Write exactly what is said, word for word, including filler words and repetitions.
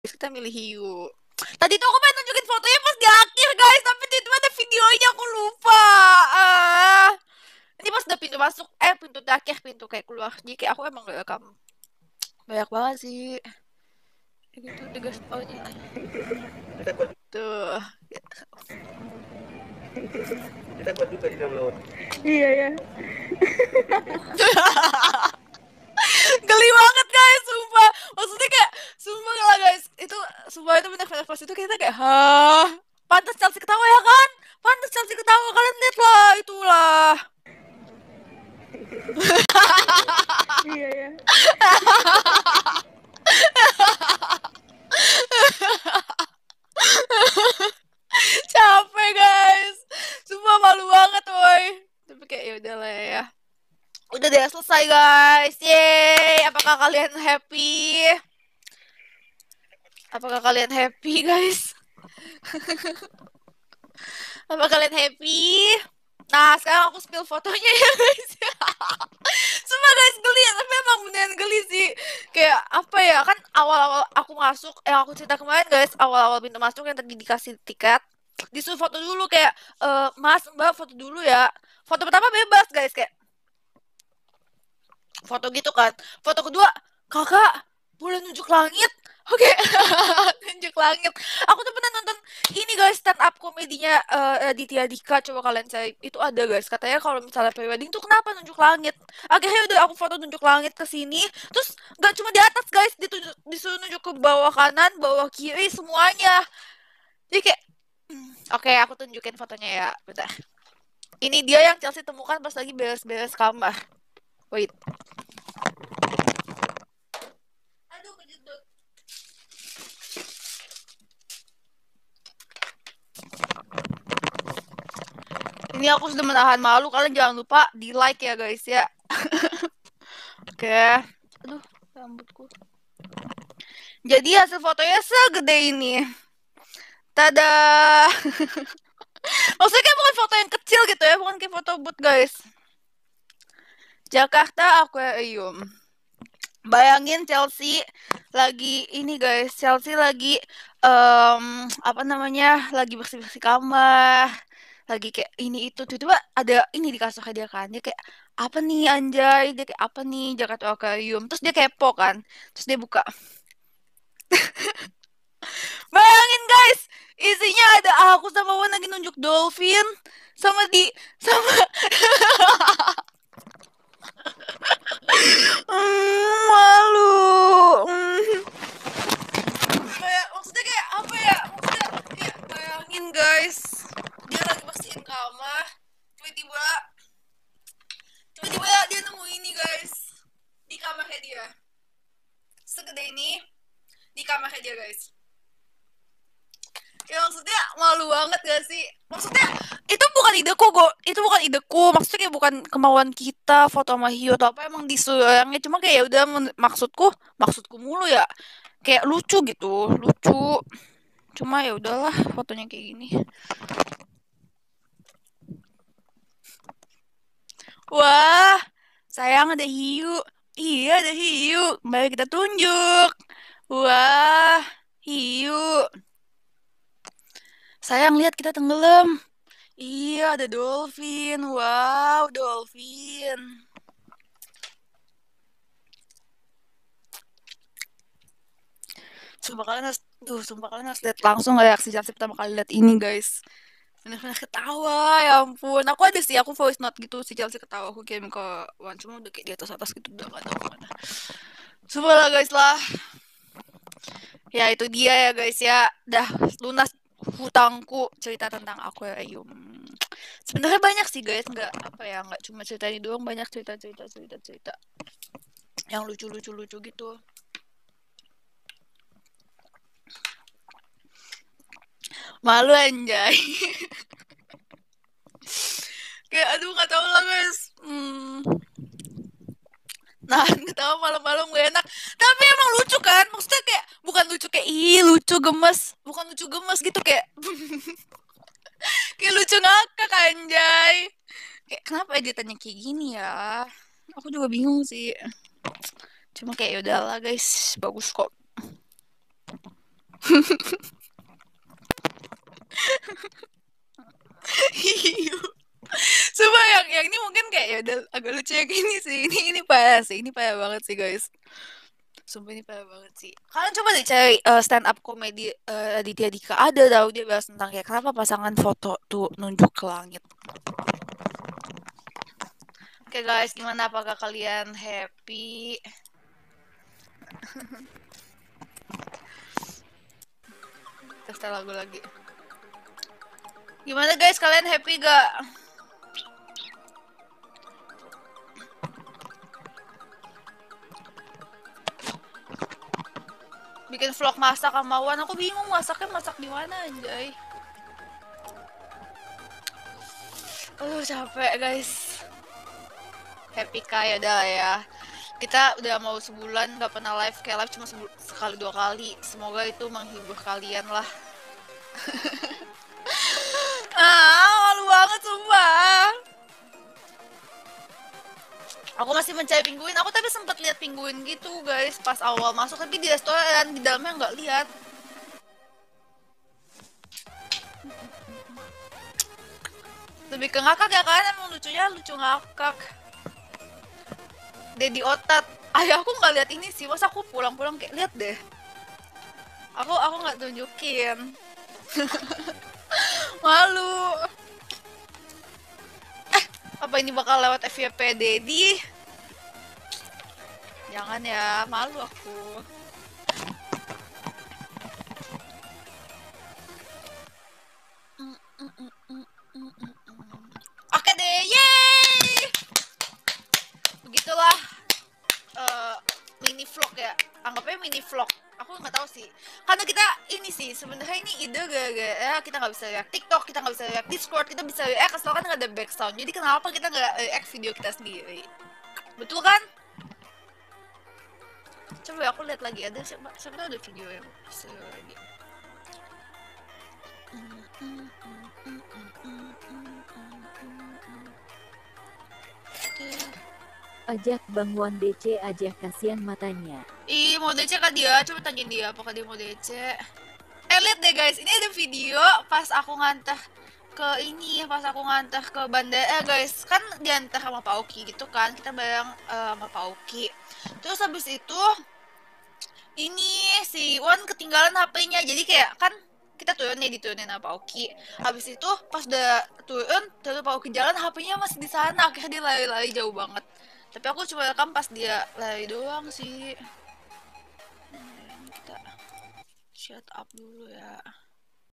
Kita milih hiu. Tadi tuh aku pengen tunjukin fotonya pas di akhir guys, tapi tiba-tiba ada videonya aku lupa. Ah, ini pas udah pintu masuk, eh pintu terakhir, pintu kayak keluar. Jadi kayak aku emang gak rekam banyak banget sih. Kayak gitu tiga tahunnya. Tuh. Kita kuat juga di dalam laut. Iya ya. Geli banget guys, sumpah. Maksudnya kayak, sumpah lah guys. Itu, sumpah itu bener-bener pas itu kita kayak, hah? Pantas Chelsea ketawa ya kan? Pantas Chelsea ketawa, kalian lihat lah, itulah. Iya ya. Capek guys. Sumpah malu banget woi. Tapi kayak ya udah lah ya. Udah deh selesai guys. Yeay. Apakah kalian happy? Apakah kalian happy guys? Apa kalian happy? Nah, sekarang aku spill fotonya ya guys. Sumpah guys geli ya, tapi emang beneran geli sih. Kayak apa ya, kan awal-awal aku masuk, yang aku cerita kemarin guys, awal-awal pintu masuk yang tadi dikasih tiket, disuruh foto dulu kayak, e, mas, mbak foto dulu ya. Foto pertama bebas guys, kayak foto gitu kan. Foto kedua, kakak boleh nunjuk langit? Oke, nunjuk langit. Aku tuh pernah nonton ini guys, stand up komedinya uh, Aditya Dika. Coba kalian cari, itu ada guys. Katanya kalau misalnya prewedding tuh kenapa nunjuk langit? Akhirnya udah aku foto nunjuk langit ke sini. Terus nggak cuma di atas guys, ditunjuk, disuruh nunjuk ke bawah kanan, bawah kiri, semuanya. Jadi kayak, hmm, oke okay, aku tunjukin fotonya ya. Bentar. Ini dia yang Chelsea temukan pas lagi beres-beres kamar. Wait. Aduh, kejedot. Ini aku sudah menahan malu. Kalian jangan lupa di like ya guys ya. Oke. Okay. Aduh, rambutku. Jadi hasil fotonya segede ini. Tada. Maksudnya kayak bukan foto yang kecil gitu ya. Bukan kayak foto booth guys. Jakarta Aquarium. Bayangin Chelsea lagi ini guys. Chelsea lagi um, apa namanya? Lagi bersih-bersih kamar. Lagi kayak ini itu tiba-tiba ada ini di kasurnya dia kan, dia kayak apa nih anjay, dia kayak apa nih Jakarta Aquarium, terus dia kepo kan, terus dia buka, bayangin guys, isinya ada aku sama Wan lagi nunjuk dolphin sama di sama mm, malu. Mm. Kayak maksudnya kayak apa ya, maksudnya kayak bayangin guys, dia lagi bersihin kamar, tiba-tiba tiba-tiba dia nemu ini guys di kamarnya dia, segede ini di kamarnya dia guys. Ya maksudnya malu banget gak sih, maksudnya itu bukan ideku kok, itu bukan ideku, maksudnya kayak bukan kemauan kita foto sama hiu atau apa, emang disuruh orangnya, cuma kayak ya udah, maksudku maksudku mulu ya, kayak lucu gitu, lucu, cuma ya udahlah fotonya kayak gini. Wah, sayang ada hiu. Iya, ada hiu. Mari kita tunjuk. Wah, hiu. Sayang, lihat kita tenggelam. Iya, ada dolphin. Wow, dolphin. Sumpah kalian harus, tuh, sumpah kalian harus lihat langsung reaksi Japsi pertama kali lihat ini, guys. Bener-bener ketawa, ya ampun. Aku ada sih, aku voice note gitu si Chelsea ketawa. Aku kirim ke Wan, cuma udah kayak di atas-atas gitu, udah gak tau kemana. Sumpah lah guys lah. Ya itu dia ya guys ya. Dah lunas hutangku cerita tentang akuarium. Sebenarnya banyak sih guys, nggak apa ya, nggak cuma cerita ini doang, banyak cerita cerita cerita cerita yang lucu lucu lucu gitu. Malu anjay. Kayak aduh nggak tahu lah guys. Hmm. Nah, ketawa malam-malam gak enak. Tapi emang lucu kan? Maksudnya kayak bukan lucu kayak ih lucu gemes, bukan lucu gemes gitu kayak kayak lucu ngakak anjay. Kayak kenapa editannya kayak gini ya? Aku juga bingung sih. Cuma kayak ya udahlah guys, bagus kok. Coba yang yang ini mungkin kayak ya udah agak lucu yang ini sih. Ini ini parah sih. Ini parah banget sih guys. Sumpah ini parah banget sih. Kalian coba deh cari uh, stand up komedi uh, Aditya Dika, ada tahu dia bahas tentang kayak kenapa pasangan foto tuh nunjuk ke langit. Oke guys, gimana, apakah kalian happy? Terus lagu lagi. Gimana guys, kalian happy gak? Bikin vlog masak sama Wan, aku bingung masaknya masak di mana anjay. Aduh capek guys. Happy kayak dah ya. Kita udah mau sebulan gak pernah live, kayak live cuma sekali dua kali. Semoga itu menghibur kalian lah. Ah, malu banget sumpah. Aku masih mencari pingguin. Aku tapi sempat lihat pingguin gitu guys pas awal masuk, tapi di restoran di dalamnya nggak lihat. Lebih ke ngakak ya kan, emang lucunya lucu ngakak. Dedi Otat. Ayah aku nggak lihat ini sih, masa aku pulang-pulang kayak lihat deh. Aku aku nggak tunjukin. Malu. Eh, apa ini bakal lewat F Y P Dedi? Jangan ya, malu aku. Oke deh, yeay! Begitulah uh, mini vlog ya, anggapnya mini vlog. Aku nggak tahu sih, karena kita ini sih sebenarnya ini ide gara-gara ya, kita nggak bisa lihat TikTok, kita nggak bisa lihat Discord, kita bisa lihat kesel kan nggak ada background. Jadi kenapa kita nggak react video kita sendiri? Betul kan? Coba aku lihat lagi, ada siapa siapa tahu ada video yang seru lagi. Ajak Bang Wan D C aja, kasihan matanya. Ih, mau D C kan dia? Coba tanyain dia apakah dia mau D C. Eh, lihat deh guys, ini ada video pas aku ngantar ke ini, pas aku ngantar ke bandara guys. Kan diantar sama Pak Oki gitu kan, kita bareng uh, sama Pak Oki. Terus habis itu ini si Wan ketinggalan H P-nya, jadi kayak kan kita turun nih, diturunin sama Pak Oki. Habis itu pas udah turun, terus Pak Oki jalan, H P-nya masih di sana. Akhirnya dia lari-lari jauh banget. Tapi aku cuma rekam pas dia lari doang sih. Hmm, kita shut up dulu ya.